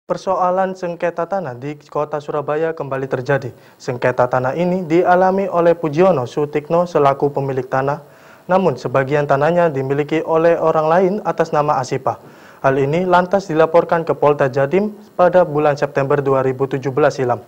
Persoalan sengketa tanah di kota Surabaya kembali terjadi. Sengketa tanah ini dialami oleh Pujiono Sutikno selaku pemilik tanah, namun sebagian tanahnya dimiliki oleh orang lain atas nama Asipa. Hal ini lantas dilaporkan ke Polda Jatim pada bulan September 2017 silam.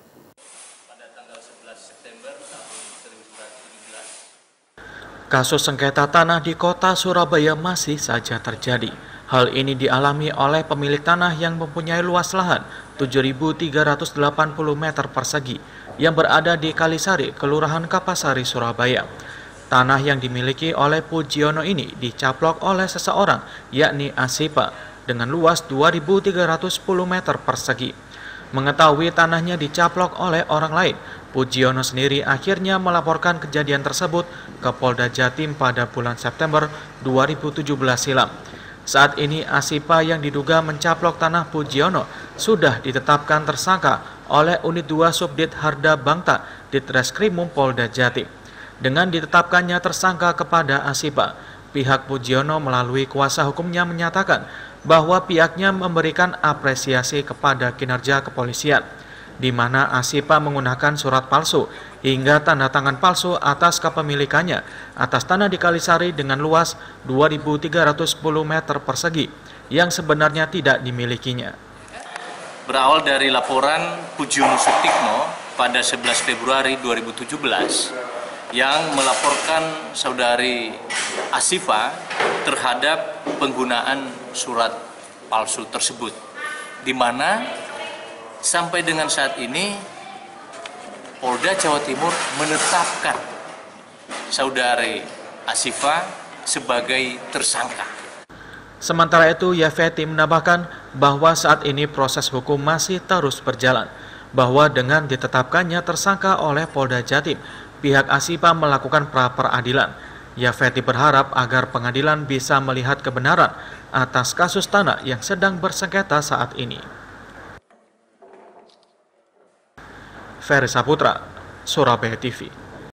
Kasus sengketa tanah di kota Surabaya masih saja terjadi. Hal ini dialami oleh pemilik tanah yang mempunyai luas lahan 7.380 meter persegi yang berada di Kalisari, Kelurahan Kapasari, Surabaya. Tanah yang dimiliki oleh Pujiono ini dicaplok oleh seseorang, yakni Asipa, dengan luas 2.310 meter persegi. Mengetahui tanahnya dicaplok oleh orang lain, Pujiono sendiri akhirnya melaporkan kejadian tersebut ke Polda Jatim pada bulan September 2017 silam. Saat ini Asipa yang diduga mencaplok tanah Pujiono sudah ditetapkan tersangka oleh Unit 2 Subdit Harda Bangta Ditreskrimum Polda Jatim. Dengan ditetapkannya tersangka kepada Asipa, pihak Pujiono melalui kuasa hukumnya menyatakan bahwa pihaknya memberikan apresiasi kepada kinerja kepolisian, di mana Asipa menggunakan surat palsu hingga tanda tangan palsu atas kepemilikannya atas tanah di Kalisari dengan luas 2.310 meter persegi yang sebenarnya tidak dimilikinya. Berawal dari laporan Pujiono Sutikno pada 11 Februari 2017 yang melaporkan saudari Asipa terhadap penggunaan surat palsu tersebut, di mana sampai dengan saat ini Polda Jawa Timur menetapkan saudari Asipa sebagai tersangka. Sementara itu, Yafeti menambahkan bahwa saat ini proses hukum masih terus berjalan, bahwa dengan ditetapkannya tersangka oleh Polda Jatim, pihak Asipa melakukan pra-peradilan. Yafeti berharap agar pengadilan bisa melihat kebenaran atas kasus tanah yang sedang bersengketa saat ini. Ferry Saputra, Surabaya TV.